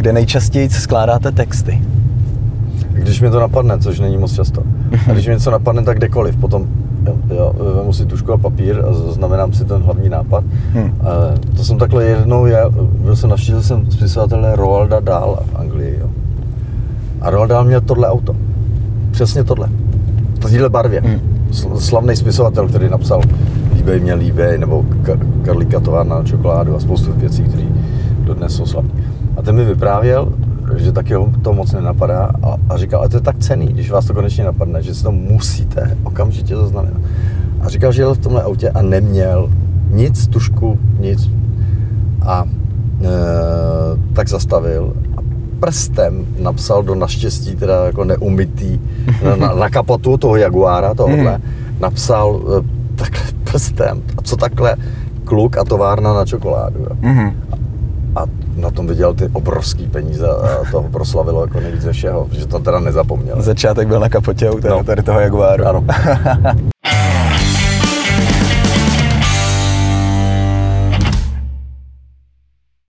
kde nejčastěji skládáte texty? Když mě to napadne, což není moc často. A když mě něco napadne, tak kdekoliv. Potom vemu si tužku a papír a zaznamenám si ten hlavní nápad. To jsem takhle jednou, navštívil jsem spisovatele Roalda Dahla v Anglii. Jo. A Roald Dahl měl tohle auto. Přesně tohle. V téhle barvě. Slavný spisovatel, který napsal Líbej mě, líbej, nebo Karlíka továrna na čokoládu a spoustu věcí, které dodnes jsou slavné. A ten mi vyprávěl, že taky ho to moc nenapadá a říkal, ale to je tak cenný, když vás to konečně napadne, že si to musíte okamžitě zaznamenat. A říkal, že jel v tomhle autě a neměl nic, tužku, nic. A tak zastavil a prstem napsal do naštěstí teda jako neumytý na kapotu toho Jaguára, tohohle, napsal takhle prstem, a co takhle kluk a továrna na čokoládu. A na tom viděl ty obrovský peníze a toho proslavilo jako nejvíc ze všeho, protože to teda nezapomněl. Začátek byl na kapotě auta, tady toho Jaguáru. Ano.